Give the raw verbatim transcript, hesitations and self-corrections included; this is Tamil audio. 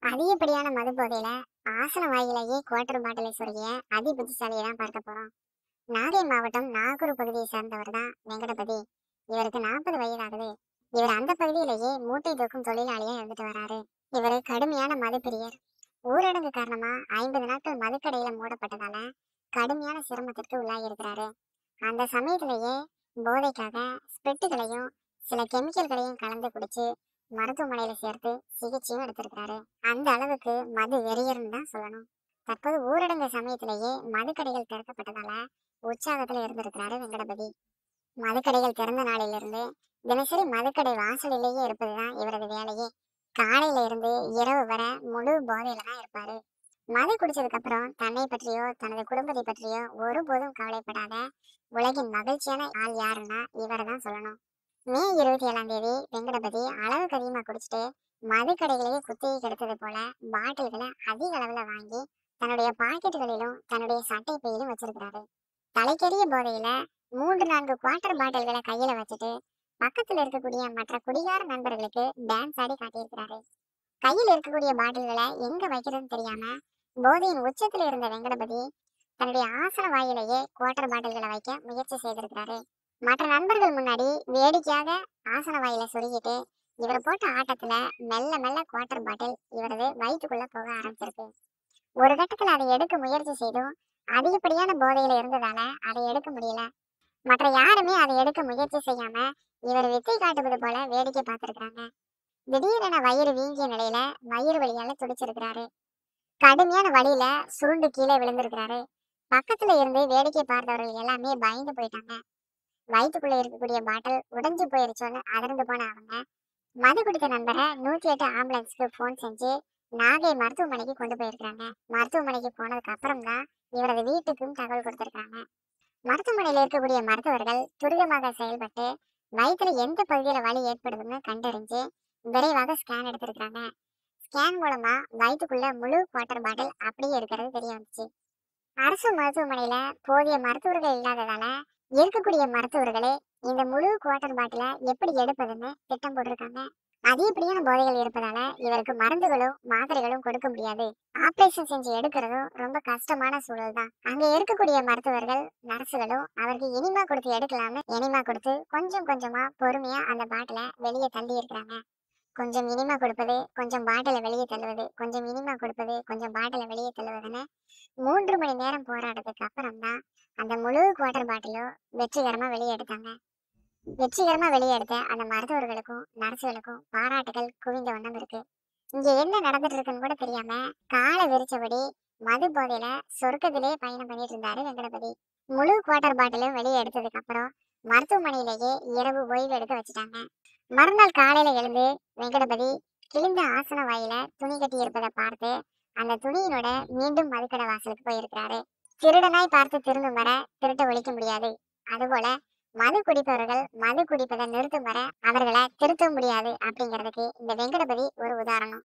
அதிகப்படியான மது போதையில ஆசன வாயிலேயே குவார்டர் பாட்டிலை சொருகிய அதி புத்திசாலியை தான் பார்க்க போறோம். நாகை மாவட்டம் நாகூர் பகுதியை சேர்ந்தவர் தான் வெங்கடபதி. இவருக்கு நாற்பது வயது ஆகுது. இவர் அந்த பகுதியிலேயே மூட்டை தூக்கும் தொழிலாளியா இருந்துட்டு வராரு. இவர் கடுமையான மது பிரியர். ஊரடங்கு காரணமா ஐம்பது நாட்கள் மதுக்கடையில மூடப்பட்டதால கடுமையான சிரமத்திற்கு உள்ளாகி இருக்கிறாரு. அந்த சமயத்திலேயே போதைக்காக ஸ்பிரிட்டுகளையும் சில கெமிக்கல்களையும் கலந்து குடிச்சு மருத்துவமனையில சேர்த்து சிகிச்சையும் எடுத்திருக்கிறாரு. அந்த அளவுக்கு மது வெறியர்னு தான் சொல்லணும். தற்போது ஊரடங்கு சமயத்திலேயே மதுக்கடைகள் திறக்கப்பட்டதால உற்சாகத்துல இருந்திருக்கிறாரு வெங்கடபதி. மதுக்கடைகள் திறந்த நாளிலிருந்து தினசரி மதுக்கடை வாசலிலேயே இருப்பதுதான் இவரது வேலையே. காலையில இருந்து இரவு வரை முழு போதையில தான் இருப்பாரு. மது குடிச்சதுக்கு அப்புறம் தன்னை பற்றியோ தனது குடும்பத்தை பற்றியோ ஒருபோதும் கவலைப்படாத உலகின் மகிழ்ச்சியான ஆள் யாருன்னா இவரை தான் சொல்லணும். மே இருபத்தி ஏழாம் தேதி வெங்கடபதி அளவுக்கு அதிகமா குடிச்சிட்டு மது கடைகளையே குத்தியை கெடுத்தது போல பாட்டில்களை அதிக அளவுல வாங்கி தன்னுடைய பாக்கெட்டுகளிலும் தன்னுடைய சட்டை பையிலும் வச்சிருக்கிறாரு. தலைக்கெறிய போதையில மூன்று நான்கு குவார்டர் பாட்டில்களை கையில வச்சுட்டு பக்கத்துல இருக்கக்கூடிய மற்ற குடிகார நண்பர்களுக்கு டான்ஸ் ஆடி காட்டியிருக்கிறாரு. கையில் இருக்கக்கூடிய பாட்டில்களை எங்க வைக்கிறதுன்னு தெரியாம போதையின் உச்சத்துல இருந்த வெங்கடபதி தன்னுடைய ஆசன வாயிலேயே குவார்டர் பாட்டில்களை வைக்க முயற்சி செய்திருக்கிறாரு. மற்ற நண்பர்கள் முன்னாடி வேடிக்கையாக ஆசன வாயில சொருகிட்டு இவர் போட்ட ஆட்டத்துல மெல்ல மெல்ல குவார்டர் பாட்டில் இவரது வயிற்றுக்குள்ள போக ஆரம்பிச்சிருக்கு. ஒரு கட்டத்துல அதை எடுக்க முயற்சி செய்தும் அதிகப்படியான போதையில இருந்ததால அதை எடுக்க முடியல. மற்ற யாருமே அதை எடுக்க முயற்சி செய்யாம இவர் வித்தை காட்டுவது போல வேடிக்கை பார்த்திருக்கிறாங்க. திடீரென வயிறு வீங்கிய நிலையில வயிறு வலியால துடிச்சிருக்கிறாரு. கடுமையான வழியில சுருண்டு கீழே விழுந்திருக்கிறாரு. பக்கத்துல இருந்து வேடிக்கை பார்த்தவர்கள் எல்லாமே பயந்து போயிட்டாங்க. வயிற்றுக்குள்ள இருக்கக்கூடிய பாட்டில் உடைஞ்சு போயிருச்சோன்னு அதிர்ந்து போன அவங்க மது குடித்த நண்பரை நூத்தி எட்டு ஆம்புலன்ஸ்க்கு போன் செஞ்சு நாகை மருத்துவமனைக்கு கொண்டு போயிருக்காங்க. மருத்துவமனைக்கு போனதுக்கு அப்புறம் தான் இவரது வீட்டுக்கும் தகவல் கொடுத்திருக்காங்க. மருத்துவமனையில இருக்கக்கூடிய மருத்துவர்கள் துரிதமாக செயல்பட்டு வயிற்றுல எந்த பகுதியில வலி ஏற்படுதுன்னு கண்டறிஞ்சு விரைவாக ஸ்கேன் எடுத்திருக்காங்க. ஸ்கேன் மூலமா வயிற்றுக்குள்ள முழு குவார்டர் பாட்டில் அப்படியே இருக்கிறது தெரிய வந்துச்சு. அரசு மருத்துவமனையில போதிய மருத்துவர்கள் இல்லாததால இருக்கக்கூடிய மருத்துவர்களே இந்த முழு குவார்டர் பாட்டில எப்படி எடுப்பதுன்னு திட்டம் போட்டிருக்காங்க. அதிகப்படியான போதைகள் இருப்பதால இவருக்கு மருந்துகளும் மாத்திரைகளும் கொடுக்க முடியாது. ஆபரேஷன் செஞ்சு எடுக்கிறதும் ரொம்ப கஷ்டமான சூழல் தான். அங்க இருக்கக்கூடிய மருத்துவர்கள் நர்சுகளும் அவருக்கு இனிமா கொடுத்து எடுக்கலாம்னு இனிமா கொடுத்து கொஞ்சம் கொஞ்சமா பொறுமையா அந்த பாட்டில வெளியே தள்ளி இருக்கிறாங்க. கொஞ்சம் இனிமா கொடுப்பது, கொஞ்சம் பாட்டில வெளியே தள்ளுவது, கொஞ்சம் இனிமா கொடுப்பது, கொஞ்சம் பாட்டில வெளியே தள்ளுவதுன்னு மூன்று மணி நேரம் போராட்டத்துக்கு அப்புறம் தான் அந்த முழு குவார்டர் பாட்டிலும் வெற்றிகரமா வெளியே எடுத்தாங்க. வெற்றிகரமா வெளியே எடுத்த அந்த மருத்துவர்களுக்கும் நர்சுகளுக்கும் பாராட்டுகள் குவிந்த வண்ணம் இருக்கு. இங்க என்ன நடந்துட்டு இருக்குன்னு கூட தெரியாம காலை விரிச்சபடி மது போதையில சொர்க்கத்திலே பயணம் பண்ணிட்டு இருந்தாரு வெங்கடபதி. முழு குவார்டர் பாட்டிலும் வெளியே எடுத்ததுக்கு அப்புறம் மருத்துவமனையிலேயே இரவு ஓய்வு எடுக்க வச்சுட்டாங்க. மறுநாள் காலையில எழுந்து வெங்கடபதி கிழிந்த ஆசன வாயில துணி கட்டி இருப்பதை பார்த்து அந்த துணியினோட மீண்டும் மதுக்கடை வாசலுக்கு போயிருக்கிறாரு. திருடனாய் பார்த்து திருந்தும் வர திருட்ட ஒழிக்க முடியாது. அதுபோல மது குடிப்பவர்கள் மது குடிப்பதை நிறுத்தும் வர அவர்களை திருத்த முடியாது அப்படிங்கிறதுக்கு இந்த வெங்கடபதி ஒரு உதாரணம்.